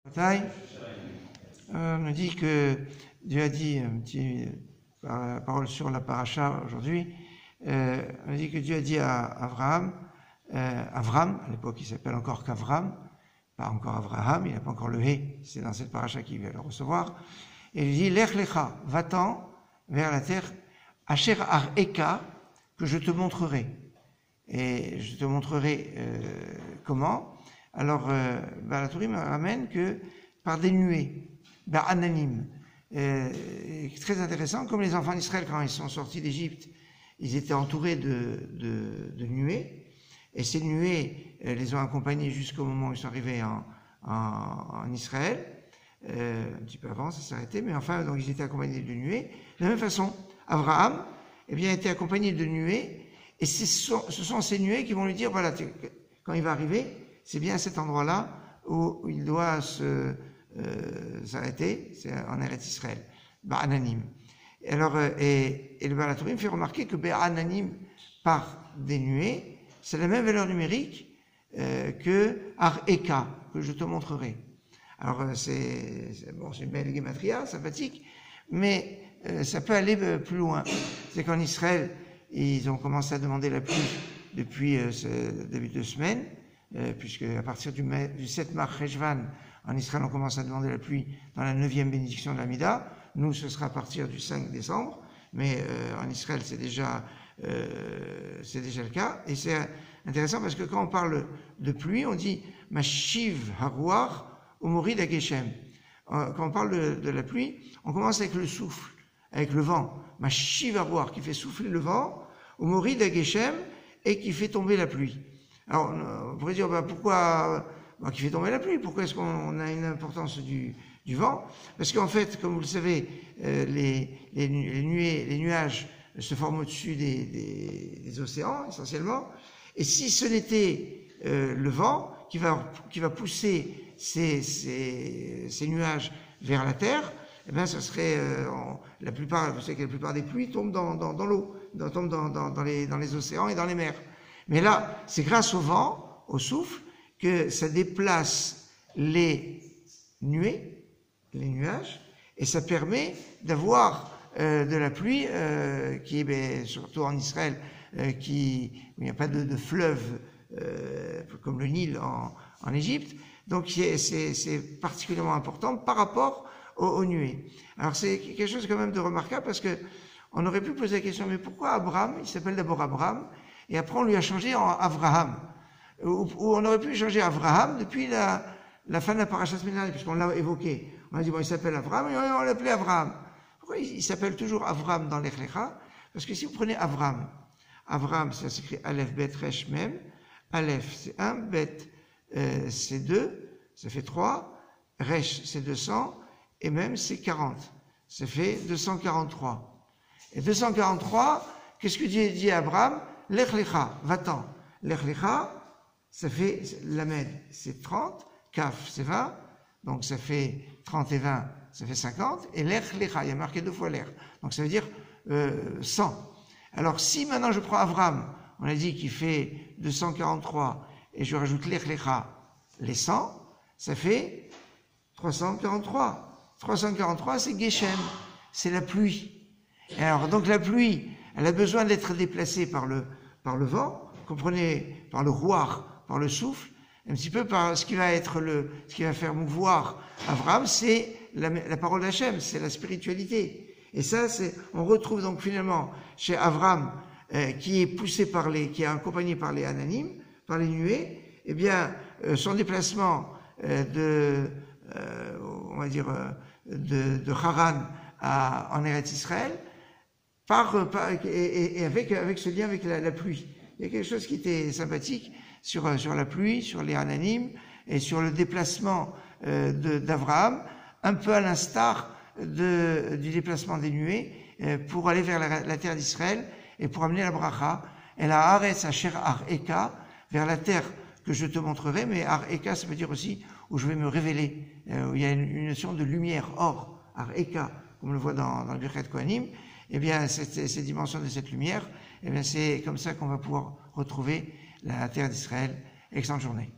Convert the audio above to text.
On nous dit que Dieu a dit, un petit parole sur la paracha aujourd'hui, on dit que Dieu a dit à Avram, à l'époque il s'appelle encore qu'Avram, pas encore Avraham, il n'a pas encore le hé, c'est dans cette paracha qu'il va le recevoir, et il dit, Lech lecha, va-t'en vers la terre, Asher ar-eka, que je te montrerai. Et je te montrerai comment. Alors, la Torah me ramène que par des nuées, ananim, très intéressant, comme les enfants d'Israël, quand ils sont sortis d'Égypte, ils étaient entourés de nuées, et ces nuées les ont accompagnés jusqu'au moment où ils sont arrivés en Israël. Un petit peu avant, ça s'est arrêté, mais enfin, donc ils étaient accompagnés de nuées. De la même façon, Abraham, eh bien, était accompagné de nuées, et ce sont ces nuées qui vont lui dire, voilà, quand il va arriver, c'est bien à cet endroit-là où il doit s'arrêter, c'est en Eretz Israël, Ba'ananim. Alors, et le Baal HaTurim fait remarquer que Ba'ananim, par des nuées, c'est la même valeur numérique que Ar-Eka, que je te montrerai. Alors, c'est une belle gématria, sympathique, mais ça peut aller plus loin. C'est qu'en Israël, ils ont commencé à demander la pluie depuis ce début de semaine, puisque à partir du 7 Mar Cheshvan, en Israël, on commence à demander la pluie dans la 9e bénédiction de l'Amida. Nous, ce sera à partir du 5 décembre, mais en Israël, c'est déjà le cas. Et c'est intéressant parce que quand on parle de pluie, on dit « Mashiv haruach umorid hageshem ». Quand on parle de la pluie, on commence avec le souffle, avec le vent. Mashiv haruach, qui fait souffler le vent, umorid hageshem, et qui fait tomber la pluie. Alors, on pourrait dire, pourquoi qui fait tomber la pluie? Pourquoi est-ce qu'on a une importance du vent? Parce qu'en fait, comme vous le savez, les nuages se forment au-dessus des océans, essentiellement. Et si ce n'était le vent qui va pousser ces nuages vers la terre, eh bien, ce serait vous savez que la plupart des pluies tombent dans l'eau, tombent dans les océans et dans les mers. Mais là, c'est grâce au vent, au souffle, que ça déplace les nuages, et ça permet d'avoir de la pluie qui est, surtout en Israël, où il n'y a pas de fleuve comme le Nil en Égypte. Donc c'est particulièrement important par rapport aux nuées. Alors c'est quelque chose quand même de remarquable parce que on aurait pu poser la question, mais pourquoi Abraham? Il s'appelle d'abord Abraham, et après on lui a changé en Avraham. Ou on aurait pu changer Avraham depuis la fin de la paracha Sminari, puisqu'on l'a évoqué. On a dit, bon, il s'appelle Avraham, et on l'appelait Avraham. Pourquoi il s'appelle toujours Avram dans l'Ech Lecha? Parce que si vous prenez Avram, ça s'écrit Aleph, Bet, Resh, Mem. Aleph, c'est 1, Bet, c'est 2, ça fait 3. Resh, c'est 200, et Mem, c'est 40. Ça fait 243. Et 243, qu'est-ce que Dieu dit à Abraham? L'Ech Lecha, va-t'en. L'Ech Lecha, ça fait, Lamed, c'est 30, Kaf, c'est 20, donc ça fait 30 et 20, ça fait 50, et l'Ech Lecha, il y a marqué 2 fois l'Ech, donc ça veut dire 100. Alors si maintenant je prends Avram, on a dit qu'il fait 243, et je rajoute l'Ech Lecha, les 100, ça fait 343. 343, c'est Geshem, c'est la pluie. Et alors, donc la pluie, elle a besoin d'être déplacée par le vent, comprenez, par le rouar, par le souffle, un petit peu par ce qui va faire mouvoir Abraham, c'est la parole d'Hachem, c'est la spiritualité. Et ça, on retrouve donc finalement chez Abraham, qui est poussé qui est accompagné par les ananim, par les nuées, eh bien, son déplacement de Haran en Eretz Israël, et avec ce lien avec la pluie. Il y a quelque chose qui était sympathique sur la pluie, sur les ananim, et sur le déplacement d'Abraham, un peu à l'instar du déplacement des nuées, pour aller vers la terre d'Israël, et pour amener la bracha, et la Haaretz Asher Ar-Eka, vers la terre que je te montrerai, mais Ar-Eka, ça veut dire aussi où je vais me révéler, où il y a une notion de lumière, or, Ar-Eka, comme on le voit dans le Birkat Kohanim, eh bien, ces dimensions de cette lumière, eh bien, c'est comme ça qu'on va pouvoir retrouver la terre d'Israël. Excellente journée.